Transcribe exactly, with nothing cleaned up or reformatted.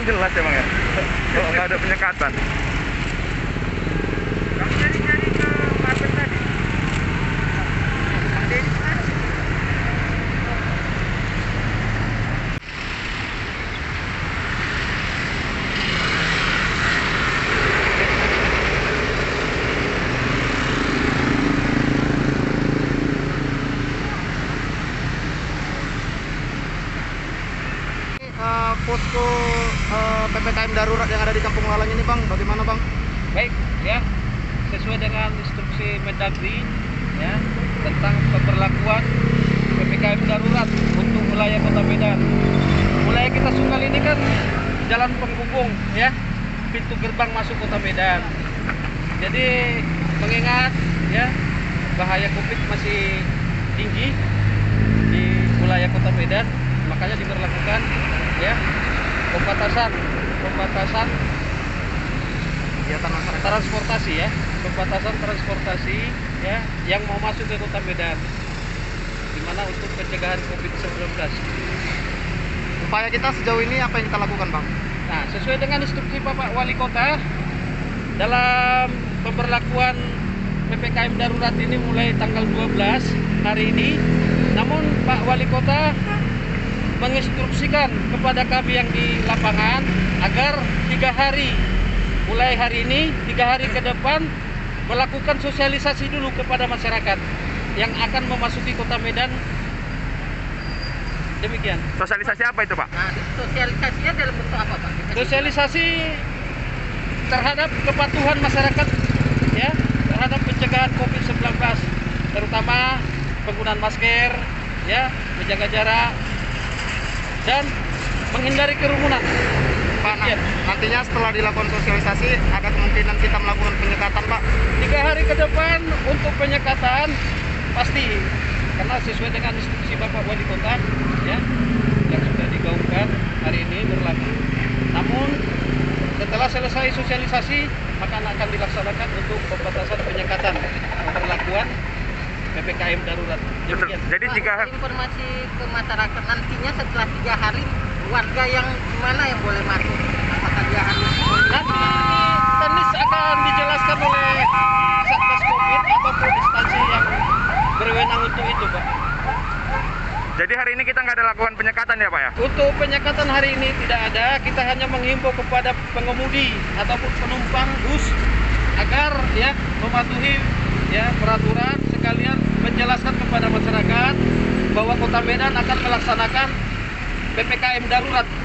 kurang jelas ya bang ya, kalau nggak ada penyekatan. Kamu nyari-nyari ke market tadi? Bang Denny mana? Uh, posko uh, P P K M darurat yang ada di Kampung Lalang ini bang, bagaimana bang? Baik ya, sesuai dengan instruksi Mendagri ya tentang pemberlakuan P P K M darurat untuk wilayah Kota Medan. Wilayah kita Sungal ini kan jalan penghubung ya, pintu gerbang masuk Kota Medan. Jadi mengingat ya bahaya Covid masih tinggi di wilayah Kota Medan, makanya diberlakukan ya pembatasan pembatasan Kegiatan masyarakat. transportasi ya, pembatasan transportasi ya yang mau masuk ke Kota Medan, dimana untuk pencegahan Covid sembilan belas. Upaya kita sejauh ini apa yang kita lakukan bang? Nah, sesuai dengan instruksi Bapak Wali Kota dalam pemberlakuan P P K M darurat ini mulai tanggal dua belas hari ini, namun Pak Wali Kota menginstruksikan kepada kami yang di lapangan agar tiga hari mulai hari ini, tiga hari ke depan melakukan sosialisasi dulu kepada masyarakat yang akan memasuki Kota Medan. Demikian. Sosialisasi apa itu Pak? Nah, sosialisasinya dalam bentuk apa Pak? Sosialisasi terhadap kepatuhan masyarakat ya terhadap pencegahan Covid sembilan belas, terutama penggunaan masker ya, menjaga jarak dan menghindari kerumunan. Pak, nah, Ya. nantinya setelah dilakukan sosialisasi ada kemungkinan kita melakukan penyekatan Pak? Tiga hari ke depan untuk penyekatan pasti, karena sesuai dengan instruksi Bapak Wali Kota ya yang sudah digaungkan hari ini berlaku. Namun setelah selesai sosialisasi maka akan dilaksanakan untuk pembatasan penyekatan pemberlakuan P P K M darurat. Demikian. Jadi Pak, jika informasi ke masyarakat nantinya setelah tiga hari warga yang mana yang boleh masuk, apakah dia harus Nanti teknis akan dijelaskan oleh Satgas Covid ataupun instansi yang berwenang untuk itu, Pak. jadi hari ini kita nggak ada lakukan penyekatan ya Pak ya? Untuk penyekatan hari ini tidak ada, kita hanya menghimbau kepada pengemudi ataupun penumpang bus agar ya mematuhi ya peraturan, sekalian menjelaskan kepada masyarakat bahwa Kota Medan akan melaksanakan P P K M darurat